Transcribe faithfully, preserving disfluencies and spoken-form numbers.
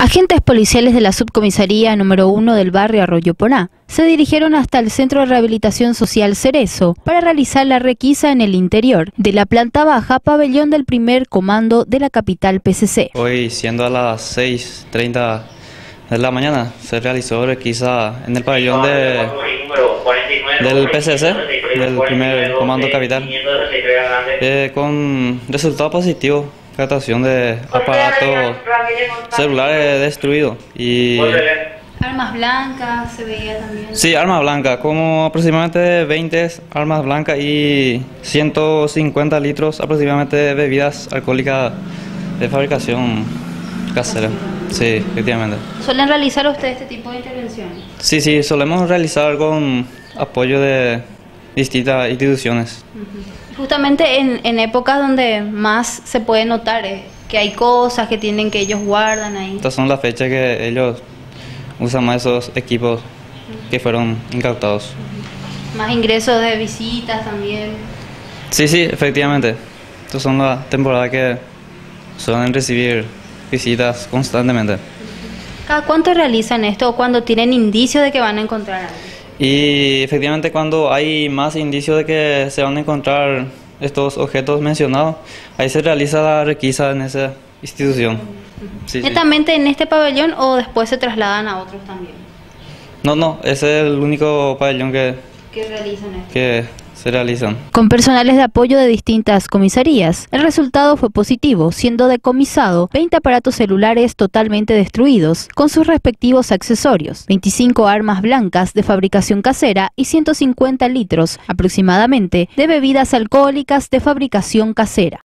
Agentes policiales de la subcomisaría número uno del barrio Arroyo Porá se dirigieron hasta el Centro de Rehabilitación Social Cerezo para realizar la requisa en el interior de la planta baja pabellón del primer comando de la capital P C C. Hoy, siendo a las seis treinta de la mañana, se realizó requisa en el pabellón de, del P C C, del primer comando capital, eh, con resultado positivo. Captación de aparatos celulares destruidos y Armas blancas se veía también. sí, armas blancas, como aproximadamente veinte armas blancas y ciento cincuenta litros aproximadamente de bebidas alcohólicas de fabricación casera. Sí, efectivamente. ¿Suelen realizar ustedes este tipo de intervenciones? Sí, sí, solemos realizar con apoyo de distintas instituciones. Uh-huh. Justamente en, en épocas donde más se puede notar eh, que hay cosas que tienen que ellos guardan ahí. Estas son las fechas que ellos usan más esos equipos que fueron incautados. Más ingresos de visitas también. Sí, sí, efectivamente. Estas son las temporadas que suelen recibir visitas constantemente. ¿Cada cuánto realizan esto o cuando tienen indicios de que van a encontrar algo? Y efectivamente cuando hay más indicios de que se van a encontrar estos objetos mencionados, ahí se realiza la requisa en esa institución. Sí, ¿Netamente sí. en este pabellón o después se trasladan a otros también? No, no, ese es el único pabellón que, ¿Qué realizan esto? que se realizan. Con personales de apoyo de distintas comisarías, el resultado fue positivo, siendo decomisado veinte aparatos celulares totalmente destruidos, con sus respectivos accesorios, veinticinco armas blancas de fabricación casera y ciento cincuenta litros, aproximadamente, de bebidas alcohólicas de fabricación casera.